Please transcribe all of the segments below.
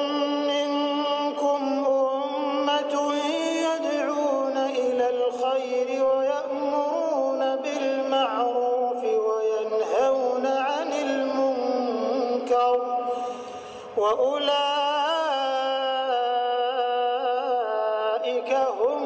منكم أمة يدعون إلى الخير ويأمرون بالمعروف وينهون عن المنكر وأولئك هم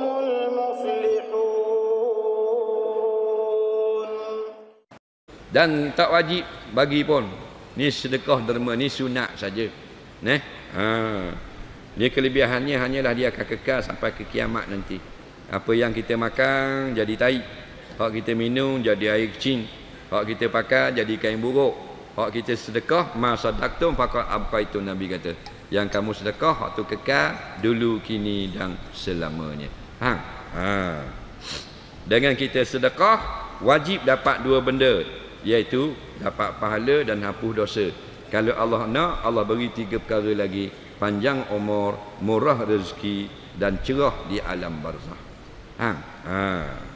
المفلحون. Dan tak wajib bagi pun. Ni sedekah derma, ni sunat saja. Ni kelebihannya hanyalah dia akan kekal sampai ke kiamat nanti. Apa yang kita makan jadi tai, hak kita minum jadi air kecing, hak kita pakai jadi kain buruk, hak kita sedekah ma sadaqtum faqad abqaitu, Nabi kata. Yang kamu sedekah hak tu kekal dulu, kini dan selamanya. Dengan kita sedekah wajib dapat dua benda, iaitu dapat pahala dan hapus dosa. Kalau Allah nak, Allah beri tiga perkara lagi: panjang umur, murah rezeki dan cerah di alam barzakh.